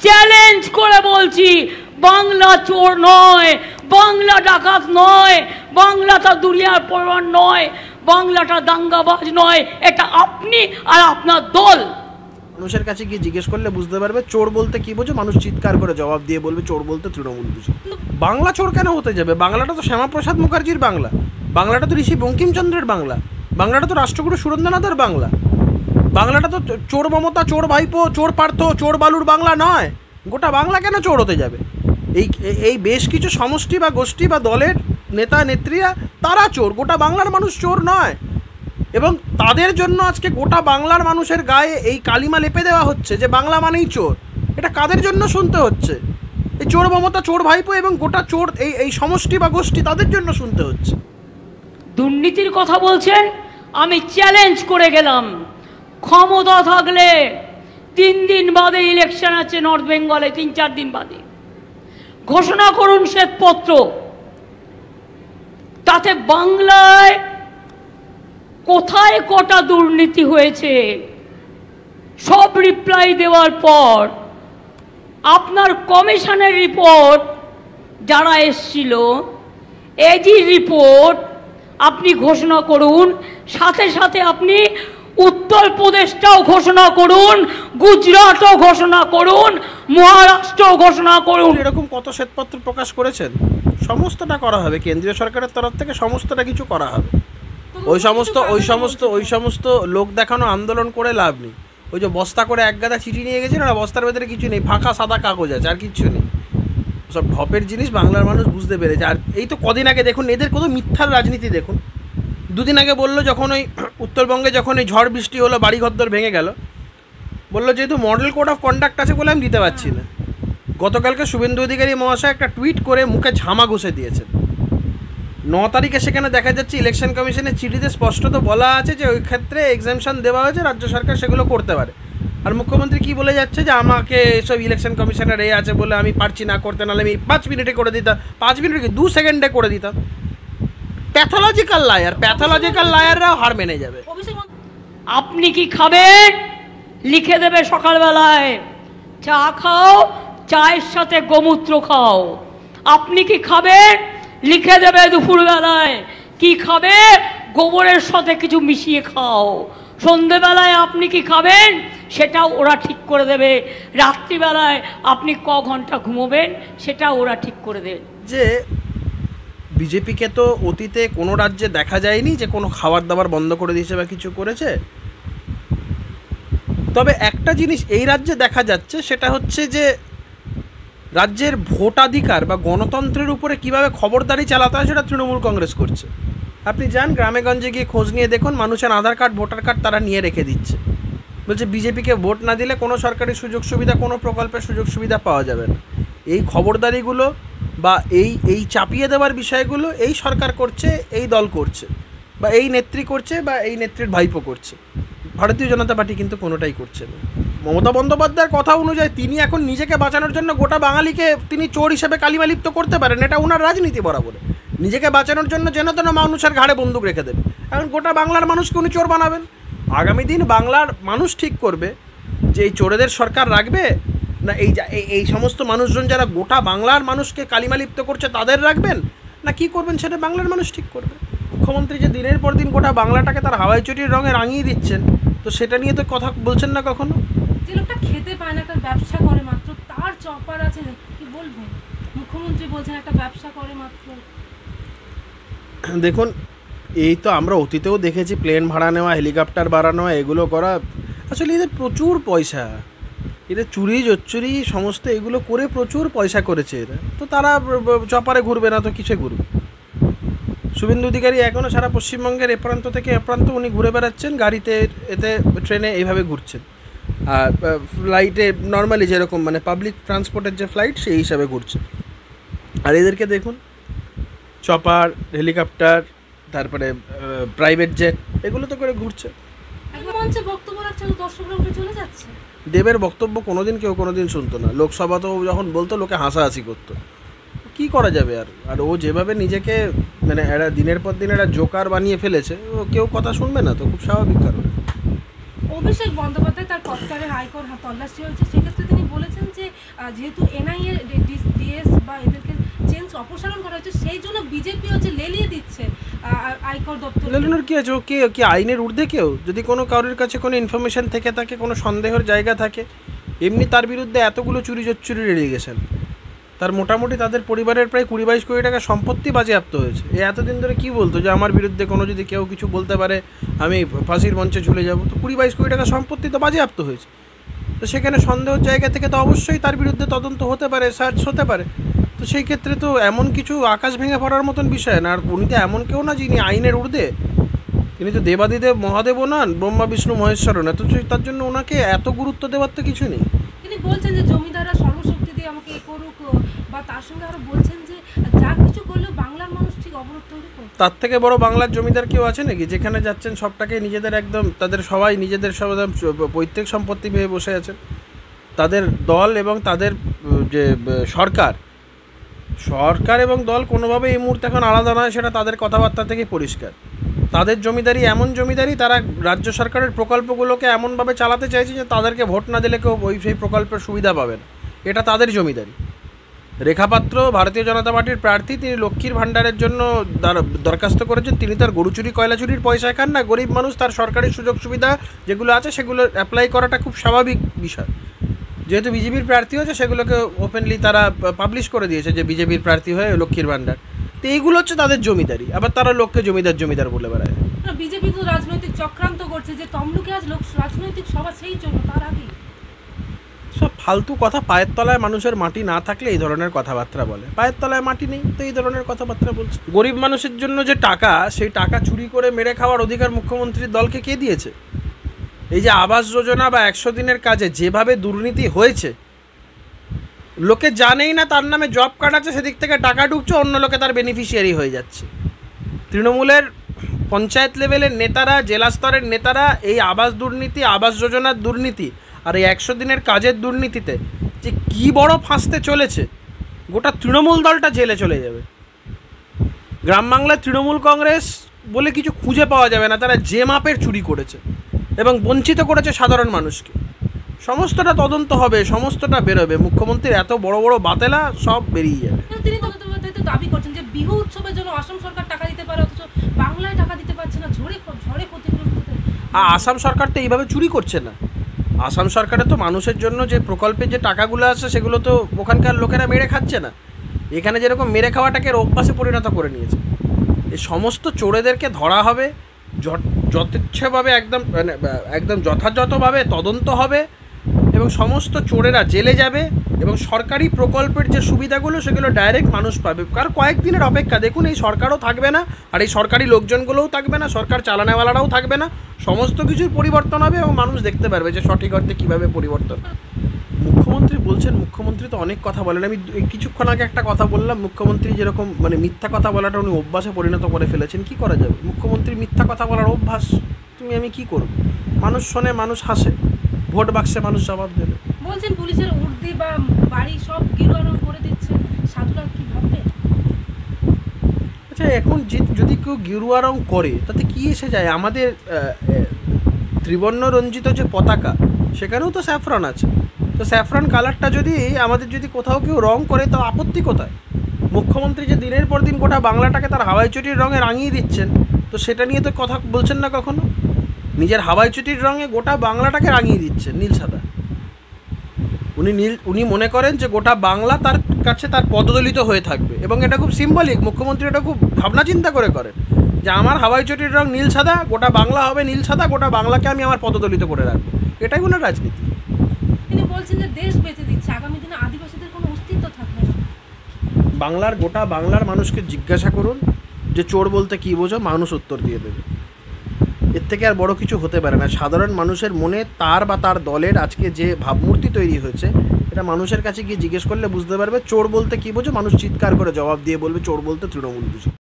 Challenge করে বলছি, বাংলা চোর নয়, বাংলা ডাকাত নয়, বাংলাটা দুনিয়ার পরোয়ার নয়, বাংলাটা দাঙ্গাবাজ নয়। এটা আপনি আর আপনার দল। মানুষের কাছে গিয়ে জিজ্ঞেস করলে বুঝতে পারবে চোর বলতে কি বোঝো। মানুষ চিৎকার করে জবাব দিয়ে বলবে চোর বলতে তৃণমূল বুঝো। বাংলা চোর কেন হতে যাবে? বাংলাটা তো শ্যামাপ্রসাদ মুখার্জির বাংলা, বাংলাটা তো ঋষি বঙ্কিমচন্দ্রের বাংলা, বাংলাটা তো রাষ্ট্রগুরু সুরেন্দ্রনাথের বাংলা। বাংলাটা তো চোর মমতা, চোর ভাইপো, চোর পার্থ, চোর বালুর বাংলা নয়। গোটা বাংলা কেন চোর হতে যাবে? এই বেশ কিছু সমষ্টি বা গোষ্ঠী বা দলের নেতা নেত্রীরা তারা চোর, গোটা বাংলার মানুষ চোর নয়। এবং তাদের জন্য আজকে গোটা বাংলার মানুষের গায়ে এই কালিমা লেপে দেওয়া হচ্ছে যে বাংলা মানেই চোর। এটা কাদের জন্য শুনতে হচ্ছে? এই চোর মমতা, চোর ভাইপো এবং গোটা চোর এই সমষ্টি বা গোষ্ঠী, তাদের জন্য শুনতে হচ্ছে। দুর্নীতির কথা বলছেন, আমি চ্যালেঞ্জ করে গেলাম, ক্ষমতা থাকলে 3 দিন বাদে ইলেকশন আছে নর্থ বেঙ্গলে, 3-4 দিন বাদে ঘোষণা করুন শ্বেতপত্র। তাতে বাংলায় কোথায় কটা দুর্নীতি হয়েছে সব রিপ্লাই দেওয়ার পর আপনার কমিশনের রিপোর্ট যারা এসছিল, এজি রিপোর্ট আপনি ঘোষণা করুন। সাথে সাথে আপনি উত্তরপ্রদেশটাও ঘোষণা করুন, গুজরাটও ঘোষণা করুন, মহারাষ্ট্রও ঘোষণা করুন। এরকম কত শ্বেতপত্র প্রকাশ করেছেন? সমস্তটা করা হবে কেন্দ্রীয় সরকারের তরফ থেকে, সমস্তটা কিছু করা হবে। ওই সমস্ত লোক দেখানো আন্দোলন করে লাভ নেই। ওই যে বস্তা করে এক গাদা চিঠি নিয়ে গেছে না, বস্তার ভেতরে কিছু নেই, ফাঁকা সাদা কাগজ আছে, আর কিচ্ছু নেই। সব ঢপের জিনিস বাংলার মানুষ বুঝতে পেরেছে। আর এই তো কদিন আগে দেখুন এদের কত মিথ্যার রাজনীতি দেখুন। 2 দিন আগে বললো যখন ওই উত্তরবঙ্গে যখন এই ঝড় বৃষ্টি হলো, বাড়ি ঘরদর ভেঙে গেল, বললো যেহেতু মডেল কোড অফ কন্ডাক্ট আছে বলে আমি দিতে পারছি না। গতকালকে শুভেন্দু অধিকারী মহাশয় একটা টুইট করে মুখে ঝামা ঘষে দিয়েছেন। 9 তারিখে সেখানে দেখা যাচ্ছে ইলেকশন কমিশনের চিঠিতে স্পষ্টত বলা আছে যে ওই ক্ষেত্রে এক্সামশন দেওয়া হয়েছে, রাজ্য সরকার সেগুলো করতে পারে। আর মুখ্যমন্ত্রী কি বলে যাচ্ছে যে আমাকে এসব ইলেকশন কমিশনের আছে বলে আমি পারছি না করতে, নাহলে আমি 5 মিনিটে করে দিতাম। 5 মিনিট কি 2 সেকেন্ডে করে দিতাম। প্যাথোলজিক্যাল লায়াররাও হার মেনে যাবে। আপনি কি খাবেন লিখে দেবে সকালবেলায়, চা খাও, চায়ের সাথে গোমূত্র খাও। আপনি কি খাবেন লিখে দেবে দুপুরবেলায়, কি খাবে গোবরের সাথে কিছু মিশিয়ে খাও। সন্ধেবেলায় আপনি কি খাবেন সেটাও ওরা ঠিক করে দেবে। রাত্রিবেলায় আপনি ক ঘন্টা ঘুমোবেন সেটাও ওরা ঠিক করে দেবে। যে বিজেপিকে তো অতীতে কোনো রাজ্যে দেখা যায়নি যে কোনো খাবার দাবার বন্ধ করে দিয়েছে বা কিছু করেছে। তবে একটা জিনিস এই রাজ্যে দেখা যাচ্ছে, সেটা হচ্ছে যে রাজ্যের ভোটাধিকার বা গণতন্ত্রের উপরে কিভাবে খবরদারি চালাতে হয় সেটা তৃণমূল কংগ্রেস করছে। আপনি যান গ্রামেগঞ্জে গিয়ে খোঁজ নিয়ে দেখুন, মানুষের আধার কার্ড, ভোটার কার্ড তারা নিয়ে রেখে দিচ্ছে। বলছে বিজেপিকে ভোট না দিলে কোনো সরকারি সুযোগ সুবিধা, কোনো প্রকল্পের সুযোগ সুবিধা পাওয়া যাবে না। এই খবরদারিগুলো বা এই চাপিয়ে দেওয়ার বিষয়গুলো এই সরকার করছে, এই দল করছে, বা এই নেত্রী করছে, বা এই নেত্রীর ভাইপো করছে। ভারতীয় জনতা পার্টি কিন্তু কোনোটাই করছে না। মমতা বন্দ্যোপাধ্যায়ের কথা অনুযায়ী তিনি এখন নিজেকে বাঁচানোর জন্য গোটা বাঙালিকে তিনি চোর হিসেবে কালিমালিপ্ত করতে পারেন, এটা ওনার রাজনীতি বরাবর। নিজেকে বাঁচানোর জন্য যেন তেন মানুষের ঘাড়ে বন্দুক রেখে দেবে। এখন গোটা বাংলার মানুষকে উনি চোর বানাবেন। আগামী দিন বাংলার মানুষ ঠিক করবে যে এই চোরেদের সরকার রাখবে না এই সমস্ত মানুষজন যারা গোটা বাংলার মানুষকে কালিমালিপ্ত করছে তাদের রাখবেন, না কি করবেন সেটা বাংলার মানুষ ঠিক করবে। মুখ্যমন্ত্রী যে দিনের পর দিন গোটা বাংলাটাকে তার হাওয়াই চটির রঙে রাঙিয়ে দিচ্ছেন, তো সেটা নিয়ে তো কথা বলছেন না কখনো। যে লোকটা খেতে পায় না, তার ব্যবসা করে মাত্র, তার চপার আছে, কি বলবেন? মুখ্যমন্ত্রী বলছেন একটা ব্যবসা করে মাত্র। দেখুন এই তো আমরা অতীতেও দেখেছি প্লেন ভাড়া নেওয়া, হেলিকপ্টার ভাড়া নেওয়া, এগুলো করা। আসলে এদের প্রচুর পয়সা, এরা চুরি জচ্চুরি সমস্ত এগুলো করে প্রচুর পয়সা করেছে এরা। তো তারা চপারে ঘুরবে না তো কিসে ঘুরবে? শুভেন্দু অধিকারী এখনও সারা পশ্চিমবঙ্গের এ প্রান্ত থেকে এ প্রান্ত উনি ঘুরে বেড়াচ্ছেন, গাড়িতে, এতে, ট্রেনে, এইভাবে ঘুরছেন। আর ফ্লাইটে নর্মালি যেরকম মানে পাবলিক ট্রান্সপোর্টের যে ফ্লাইট সেই হিসাবে ঘুরছে। আর এদেরকে দেখুন চপার, হেলিকপ্টার, তারপরে প্রাইভেট জেট, এগুলো তো করে ঘুরছে। দেবের বক্তব্য কোনোদিন কেউ কোনোদিন শুনতো না। লোকসভাতেও যখন বলতো লোকে হাসাহাসি করতো। কি করা যাবে আর ও যেভাবে নিজেকে মানে এরা দিনের পর দিন এরা জোকার বানিয়ে ফেলেছে, ও কেউ কথা শুনবে না, তো খুব স্বাভাবিক কারণ। অভিষেক বন্দ্যোপাধ্যায় তার কপ্টারে হাইকোর্ট তল্লাশি হয়েছে, সেক্ষেত্রে তিনি বলেছেন যে যেহেতু এনআইএ ডিএস বা এদেরকে চেঞ্জ অপসারণ করা হয়েছে, সেই জন্য বিজেপি হচ্ছে লেলিয়ে দিচ্ছে আয়কর দপ্তর। লেলুনের কি আছে? ও কি আইনের ঊর্ধ্বে কেউ? যদি কোনো কারোর কাছে কোনো ইনফরমেশন থেকে থাকে, কোনো সন্দেহের জায়গা থাকে, এমনি তার বিরুদ্ধে এতগুলো চুরি রেলিগেশন, তার মোটামুটি তাদের পরিবারের প্রায় 20-22 কোটি টাকা সম্পত্তি বাজেয়াপ্ত হয়েছে। এতদিন ধরে কি বলতো যে আমার বিরুদ্ধে কোনো যদি কেউ কিছু বলতে পারে আমি ফাঁসির মঞ্চে ঝুলে যাব। তো 20-22 কোটি টাকা সম্পত্তি তো বাজেয়াপ্ত হয়েছে। তো সেখানে সন্দেহের জায়গা থেকে তো অবশ্যই তার বিরুদ্ধে তদন্ত হতে পারে, সার্চ হতে পারে। তো সেই ক্ষেত্রে তো এমন কিছু আকাশ ভেঙে পড়ার মতন বিষয় না। আর উনি তো এমন কেউ না যিনি আইনের ঊর্ধ্বে, তিনি তো দেবাদিদেব মহাদেবও নন, ব্রহ্মা বিষ্ণু মহেশ্বরও না। তো তার জন্য ওনাকে এত গুরুত্ব দেওয়ার তো কিছু নেই। তিনি বলছেন যে জমিদাররা সর্বশক্তি দিয়ে আমাকে এ করুক, বা তার সঙ্গে আরো বলছেন যে যা কিছু করলেও বাংলার মানুষ ঠিক অবরোধ তৈরি করবে। তার থেকে বড় বাংলার জমিদার কেউ আছে নাকি? যেখানে যাচ্ছেন সবটাকে নিজেদের একদম, তাদের সবাই নিজেদের সব পৈতৃক সম্পত্তি ভেবে বসে আছেন। তাদের দল এবং তাদের যে সরকার এবং দল কোনোভাবে এই মুহূর্তে এখন আলাদা নয়, সেটা তাদের কথাবার্তা থেকে পরিষ্কার। তাদের জমিদারি এমন জমিদারি, তারা রাজ্য সরকারের প্রকল্পগুলোকে এমনভাবে চালাতে চাইছে যে তাদেরকে ভোট না দিলে কেউ সেই প্রকল্পের সুবিধা পাবে না। এটা তাদের জমিদারি। রেখাপাত্র ভারতীয় জনতা পার্টির প্রার্থী, তিনি লক্ষ্মীর ভাণ্ডারের জন্য দরখাস্ত করেছেন। তিনি তার গরু চুরি কয়লা চুরির পয়সা খান না। গরিব মানুষ তার সরকারি সুযোগ সুবিধা যেগুলো আছে সেগুলো অ্যাপ্লাই করাটা খুব স্বাভাবিক বিষয়। যেহেতু বিজেপির প্রার্থী হয়েছে, সেগুলোকে ওপেনলি তারা পাবলিশ করে দিয়েছে যে বিজেপির প্রার্থী হয়ে লক্ষ্মীর ভাণ্ডার। তো এইগুলো হচ্ছে তাদের জমিদারি। আবার তারা লোককে জমিদার বলে বেড়ায়। বিজেপি তো রাজনৈতিক চক্রান্ত করছে যে তমলুকে আজ রাজনৈতিক সভা, সেই জন্য তার আগে সব ফালতু কথা। পায়ের তলায় মানুষের মাটি না থাকলে এই ধরনের কথাবার্তা বলে। পায়ের তলায় মাটি নেই তো এই ধরনের কথাবার্তা বলছে। গরিব মানুষের জন্য যে টাকা, সেই টাকা চুরি করে মেরে খাওয়ার অধিকার মুখ্যমন্ত্রীর দলকে কে দিয়েছে? এই যে আবাস যোজনা বা 100 দিনের কাজে যেভাবে দুর্নীতি হয়েছে, লোকে জানেই না তার নামে জব কার্ড আছে, সেদিক থেকে টাকা ঢুকছে, অন্য লোকে তার বেনিফিশিয়ারি হয়ে যাচ্ছে। তৃণমূলের পঞ্চায়েত লেভেলের নেতারা, জেলা স্তরের নেতারা এই আবাস দুর্নীতি, আবাস যোজনার দুর্নীতি আর এই 100 দিনের কাজের দুর্নীতিতে যে কী বড় ফাঁসতে চলেছে, গোটা তৃণমূল দলটা জেলে চলে যাবে। গ্রাম বাংলায় তৃণমূল কংগ্রেস বলে কিছু খুঁজে পাওয়া যাবে না। তারা যে মাপের চুরি করেছে এবং বঞ্চিত করেছে সাধারণ মানুষকে, সমস্তটা তদন্ত হবে, সমস্তটা বেরোবে। মুখ্যমন্ত্রীর এত বড় বড় বাতেলা সব বেরিয়ে যাবে। তিনি দাবি করছেন যে বিহু উৎসবের জন্য আসাম সরকার টাকা দিতে পারে, অথচ বাংলায় টাকা দিতে পারছে না ঝড়ে ক্ষতিগ্রস্ত। আসাম সরকার তো এইভাবে চুরি করছে না। আসাম সরকারের তো মানুষের জন্য যে প্রকল্পের যে টাকাগুলো আছে সেগুলো তো ওখানকার লোকেরা মেরে খাচ্ছে না। এখানে যেরকম মেরে খাওয়াটাকে অভ্যাসে পরিণত করে নিয়েছে। এই সমস্ত চোরেদেরকে ধরা হবে, যথেচ্ছভাবে একদম যথাযথভাবে তদন্ত হবে এবং সমস্ত চোরেরা জেলে যাবে এবং সরকারি প্রকল্পের যে সুবিধাগুলো সেগুলো ডাইরেক্ট মানুষ পাবে। কারণ কয়েকদিনের অপেক্ষা। দেখুন, এই সরকারও থাকবে না, আর এই সরকারি লোকজনগুলোও থাকবে না, সরকার চালানেওয়ালারাও থাকবে না। সমস্ত কিছুর পরিবর্তন হবে এবং মানুষ দেখতে পারবে যে সঠিক অর্থে কীভাবে পরিবর্তন। মুখ্যমন্ত্রী বলছেন, মুখ্যমন্ত্রী তো অনেক কথা বলেন। আমি কিছুক্ষণ আগে একটা কথা বললাম, মুখ্যমন্ত্রী যেরকম মিথ্যা কথা বলাটা উনি অভ্যাসে পরিণত করে ফেলেছেন। কি করা যাবে? মুখ্যমন্ত্রী মিথ্যা কথা বলার অভ্যাস। আমি কি করব? মানুষ শোনে, মানুষ হাসে, ভোট বাক্সে মানুষ জবাব দেবে। বলছেন পুলিশের উর্দি বা বাড়ি সব গেরুয়া রং করে দিচ্ছে, সাধুরা কি ভাববে? আচ্ছা, এখন যদি কেউ গেরুয়া রং করে তাতে কি এসে যায়? আমাদের ত্রিবর্ণ রঞ্জিত যে পতাকা, সেখানেও তো স্যাফরন আছে। তো স্যাফরন কালারটা যদি আমাদের কোথাও কেউ রং করে, তো আপত্তি কোথায়? মুখ্যমন্ত্রী যে দিনের পর দিন গোটা বাংলাটাকে তার হাওয়াই চটির রঙে রাঙিয়ে দিচ্ছেন, তো সেটা নিয়ে তো কথা বলছেন না কখনো। নিজের হাওয়াই চটির রঙে গোটা বাংলাটাকে রাঙিয়ে দিচ্ছেন নীল সাদা। উনি মনে করেন যে গোটা বাংলা তার কাছে তার পদদলিত হয়ে থাকবে এবং এটা খুব সিম্বলিক। মুখ্যমন্ত্রী এটা খুব ভাবনা চিন্তা করে করেন যে আমার হাওয়াই চটির রং নীল সাদা, গোটা বাংলা হবে নীল সাদা, গোটা বাংলাকে আমি আমার পদদলিত করে রাখবো। এটাই কোনো রাজনীতি। তিনি বলছেন যে দেশ বেঁচে দিচ্ছে, আগামী দিনে আদিবাসীদের কোনো অস্তিত্ব থাকবে না। গোটা বাংলার মানুষকে জিজ্ঞাসা করুন যে চোর বলতে কী বোঝো, মানুষ উত্তর দিয়ে দেবে। এর থেকে আর বড় কিছু হতে পারে না। সাধারণ মানুষের মনে তার বা তার দলের আজকে যে ভাবমূর্তি তৈরি হয়েছে, এটা মানুষের কাছে গিয়ে জিজ্ঞেস করলে বুঝতে পারবে চোর বলতে কী বোঝো। মানুষ চিৎকার করে জবাব দিয়ে বলবে চোর বলতে তৃণমূল বুঝো।